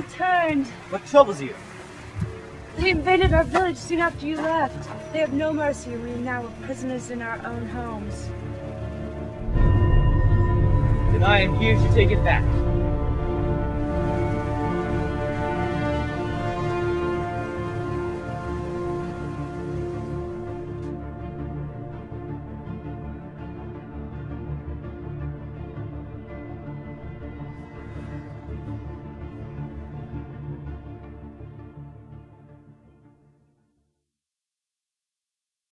returned. What troubles you? They invaded our village soon after you left. They have no mercy, and we now are prisoners in our own homes. Then I am here to take it back.